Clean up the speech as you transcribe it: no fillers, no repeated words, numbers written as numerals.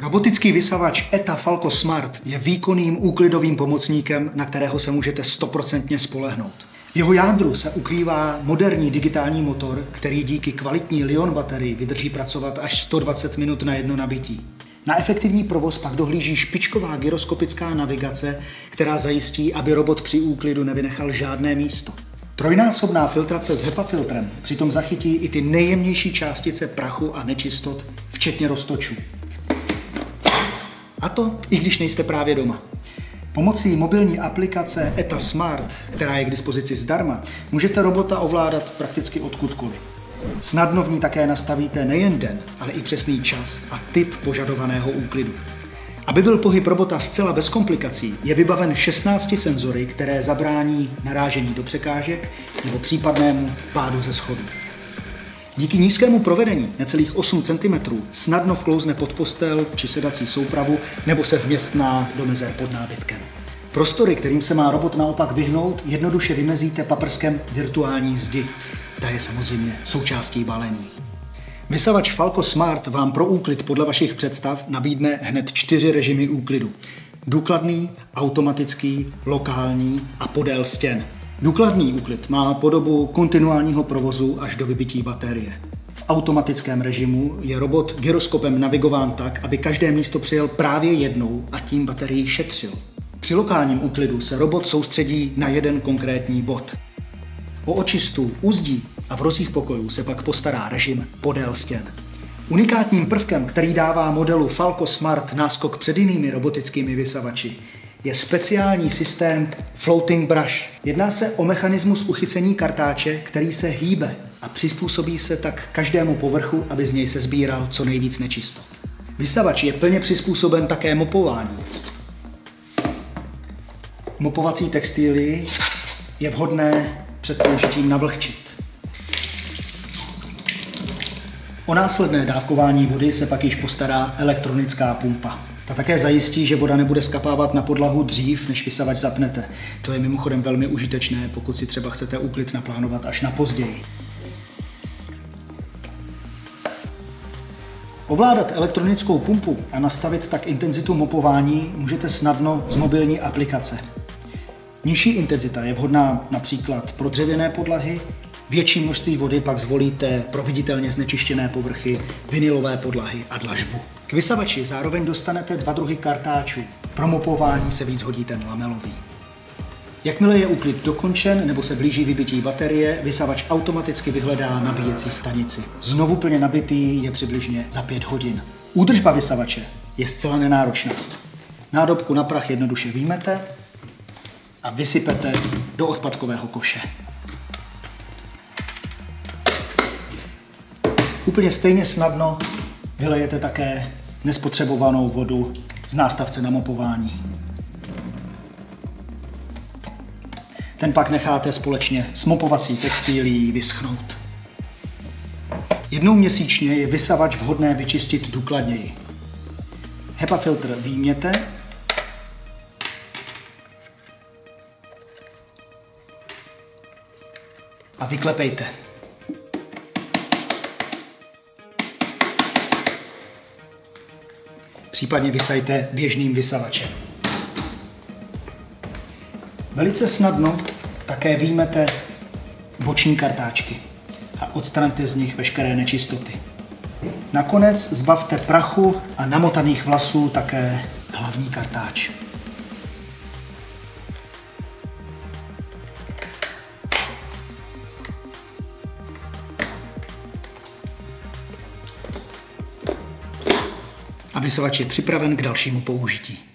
Robotický vysavač ETA Falco Smart je výkonným úklidovým pomocníkem, na kterého se můžete 100% spolehnout. V jeho jádru se ukrývá moderní digitální motor, který díky kvalitní Li-ion baterii vydrží pracovat až 120 minut na jedno nabití. Na efektivní provoz pak dohlíží špičková gyroskopická navigace, která zajistí, aby robot při úklidu nevynechal žádné místo. Trojnásobná filtrace s HEPA filtrem přitom zachytí i ty nejjemnější částice prachu a nečistot, včetně roztočů. A to, i když nejste právě doma. Pomocí mobilní aplikace ETA Smart, která je k dispozici zdarma, můžete robota ovládat prakticky odkudkoliv. Snadno v ní také nastavíte nejen den, ale i přesný čas a typ požadovaného úklidu. Aby byl pohyb robota zcela bez komplikací, je vybaven 16 senzory, které zabrání narážení do překážek nebo případnému pádu ze schodu. Díky nízkému provedení, necelých 8 cm, snadno vklouzne pod postel či sedací soupravu nebo se vměstná do mezer pod nábytkem. Prostory, kterým se má robot naopak vyhnout, jednoduše vymezíte paprskem virtuální zdi. Ta je samozřejmě součástí balení. Vysavač Falco Smart vám pro úklid podle vašich představ nabídne hned 4 režimy úklidu. Důkladný, automatický, lokální a podél stěn. Důkladný úklid má podobu kontinuálního provozu až do vybití baterie. V automatickém režimu je robot gyroskopem navigován tak, aby každé místo přijel právě jednou a tím baterii šetřil. Při lokálním úklidu se robot soustředí na jeden konkrétní bod. O očistu u zdí a v rozích pokojů se pak postará režim podél stěn. Unikátním prvkem, který dává modelu Falco Smart náskok před jinými robotickými vysavači, je speciální systém Floating Brush. Jedná se o mechanismus uchycení kartáče, který se hýbe a přizpůsobí se tak každému povrchu, aby z něj se sbíral co nejvíc nečistot. Vysavač je plně přizpůsoben také mopování. Mopovací textilii je vhodné před použitím navlhčit. O následné dávkování vody se pak již postará elektronická pumpa. Ta také zajistí, že voda nebude skapávat na podlahu dřív, než vysavač zapnete. To je mimochodem velmi užitečné, pokud si třeba chcete úklid naplánovat až na později. Ovládat elektronickou pumpu a nastavit tak intenzitu mopování můžete snadno z mobilní aplikace. Nižší intenzita je vhodná například pro dřevěné podlahy, větší množství vody pak zvolíte pro viditelně znečištěné povrchy, vinylové podlahy a dlažbu. K vysavači zároveň dostanete 2 druhy kartáčů. Pro mopování se víc hodí ten lamelový. Jakmile je úklid dokončen nebo se blíží vybití baterie, vysavač automaticky vyhledá nabíjecí stanici. Znovu plně nabitý je přibližně za 5 hodin. Údržba vysavače je zcela nenáročná. Nádobku na prach jednoduše vyjmete a vysypete do odpadkového koše. Úplně stejně snadno vylejete také nespotřebovanou vodu z nástavce na mopování. Ten pak necháte společně s mopovací textilií vyschnout. Jednou měsíčně je vysavač vhodné vyčistit důkladněji. HEPA filtr vyjměte a vyklepejte. Případně vysajte běžným vysavačem. Velice snadno také vyjmete boční kartáčky a odstraňte z nich veškeré nečistoty. Nakonec zbavte prachu a namotaných vlasů také hlavní kartáč. A vysavač je připraven k dalšímu použití.